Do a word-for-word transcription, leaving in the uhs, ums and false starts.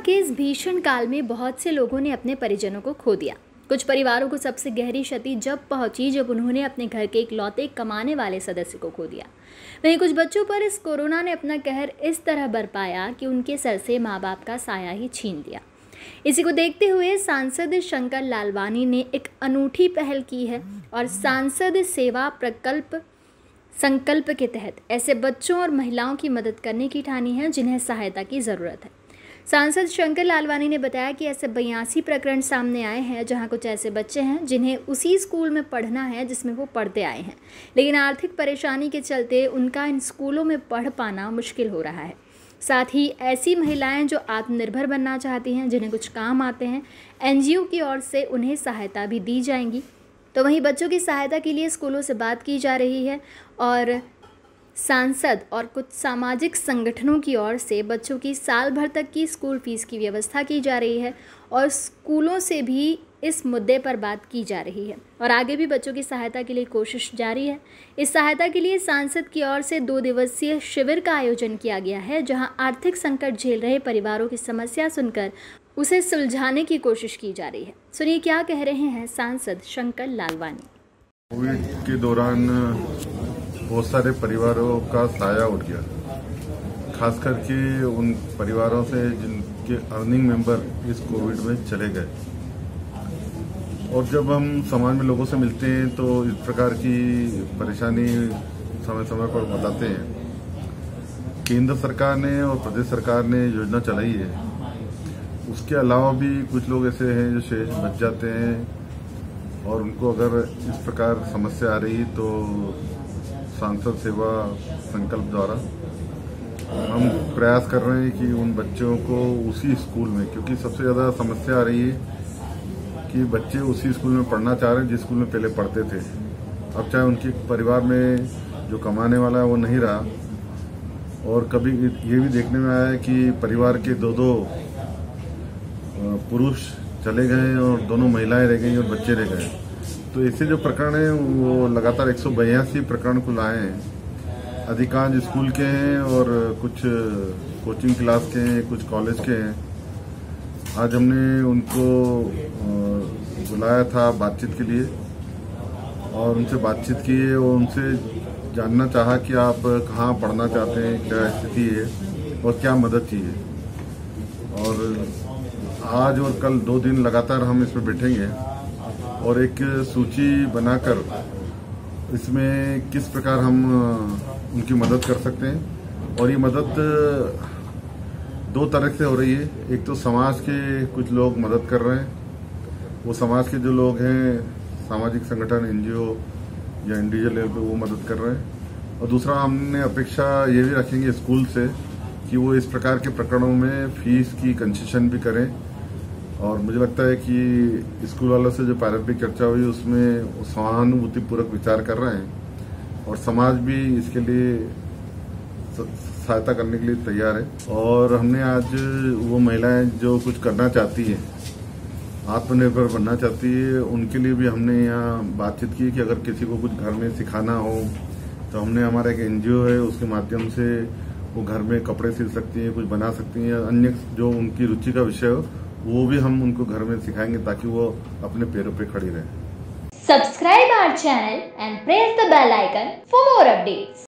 के इस भीषण काल में बहुत से लोगों ने अपने परिजनों को खो दिया। कुछ परिवारों को सबसे गहरी क्षति जब पहुंची जब उन्होंने अपने घर के इकलौते कमाने वाले सदस्य को खो दिया। वहीं कुछ बच्चों पर इस कोरोना ने अपना कहर इस तरह बरपाया कि उनके सर से माँ बाप का साया ही छीन लिया। इसी को देखते हुए सांसद शंकर लालवानी ने एक अनूठी पहल की है और सांसद सेवा प्रकल्प संकल्प के तहत ऐसे बच्चों और महिलाओं की मदद करने की ठानी है जिन्हें सहायता की ज़रूरत है। सांसद शंकर लालवानी ने बताया कि ऐसे बयासी प्रकरण सामने आए हैं जहां कुछ ऐसे बच्चे हैं जिन्हें उसी स्कूल में पढ़ना है जिसमें वो पढ़ते आए हैं, लेकिन आर्थिक परेशानी के चलते उनका इन स्कूलों में पढ़ पाना मुश्किल हो रहा है। साथ ही ऐसी महिलाएं जो आत्मनिर्भर बनना चाहती हैं, जिन्हें कुछ काम आते हैं, एनजीओ की ओर से उन्हें सहायता भी दी जाएंगी। तो वहीं बच्चों की सहायता के लिए स्कूलों से बात की जा रही है और सांसद और कुछ सामाजिक संगठनों की ओर से बच्चों की साल भर तक की स्कूल फीस की व्यवस्था की जा रही है और स्कूलों से भी इस मुद्दे पर बात की जा रही है और आगे भी बच्चों की सहायता के लिए कोशिश जारी है। इस सहायता के लिए सांसद की ओर से दो दिवसीय शिविर का आयोजन किया गया है, जहां आर्थिक संकट झेल रहे परिवारों की समस्या सुनकर उसे सुलझाने की कोशिश की जा रही है। सुनिए क्या कह रहे हैं सांसद शंकर लालवानी। कोविड के दौरान बहुत सारे परिवारों का साया उठ गया, खास करके उन परिवारों से जिनके अर्निंग मेंबर इस कोविड में चले गए। और जब हम समाज में लोगों से मिलते हैं तो इस प्रकार की परेशानी समय समय पर बताते हैं। केंद्र सरकार ने और प्रदेश सरकार ने योजना चलाई है, उसके अलावा भी कुछ लोग ऐसे हैं जो शेष बच जाते हैं और उनको अगर इस प्रकार समस्या आ रही तो सांसद सेवा संकल्प द्वारा हम प्रयास कर रहे हैं कि उन बच्चों को उसी स्कूल में, क्योंकि सबसे ज़्यादा समस्या आ रही है कि बच्चे उसी स्कूल में पढ़ना चाह रहे हैं जिस स्कूल में पहले पढ़ते थे। अब चाहे उनके परिवार में जो कमाने वाला है वो नहीं रहा और कभी ये भी देखने में आया है कि परिवार के दो दो पुरुष चले गए और दोनों महिलाएं रह गई और बच्चे रह गए। तो ऐसे जो प्रकरण हैं वो लगातार एक सौ बयासी प्रकरण कुल आए हैं। अधिकांश स्कूल के हैं और कुछ कोचिंग क्लास के हैं, कुछ कॉलेज के हैं। आज हमने उनको बुलाया था बातचीत के लिए और उनसे बातचीत की है और उनसे जानना चाहा कि आप कहाँ पढ़ना चाहते हैं, क्या स्थिति है और क्या मदद चाहिए। और आज और कल दो दिन लगातार हम इस पर बैठेंगे और एक सूची बनाकर इसमें किस प्रकार हम उनकी मदद कर सकते हैं। और ये मदद दो तरह से हो रही है। एक तो समाज के कुछ लोग मदद कर रहे हैं, वो समाज के जो लोग हैं, सामाजिक संगठन, एनजीओ या इंडिविजुअल लेवल पे वो मदद कर रहे हैं। और दूसरा हमने अपेक्षा ये भी रखेंगे स्कूल से कि वो इस प्रकार के प्रकरणों में फीस की कंसेशन भी करें। और मुझे लगता है कि स्कूल वालों से जो प्रारंभिक चर्चा हुई उसमें सहानुभूतिपूर्वक विचार कर रहे हैं और समाज भी इसके लिए सहायता करने के लिए तैयार है। और हमने आज वो महिलाएं जो कुछ करना चाहती है, आत्मनिर्भर बनना चाहती है, उनके लिए भी हमने यहाँ बातचीत की कि अगर किसी को कुछ घर में सिखाना हो तो हमने हमारा एक एनजीओ है, उसके माध्यम से वो घर में कपड़े सिल सकती हैं, कुछ बना सकती हैं, अन्य जो उनकी रुचि का विषय हो वो भी हम उनको घर में सिखाएंगे ताकि वो अपने पैरों पे खड़ी रहे। Subscribe our channel and press the bell icon for more updates.